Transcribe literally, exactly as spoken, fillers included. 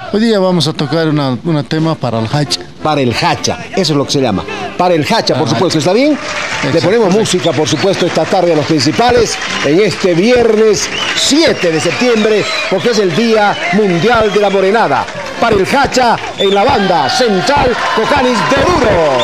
Hoy día vamos a tocar una, una tema para el hacha. Para el hacha, eso es lo que se llama. Para el hacha, por supuesto, ¿está bien? Le ponemos música, por supuesto, esta tarde a los principales en este viernes siete de septiembre, porque es el Día Mundial de la Morenada. Para el hacha en la banda Central Cocanis de Oruro.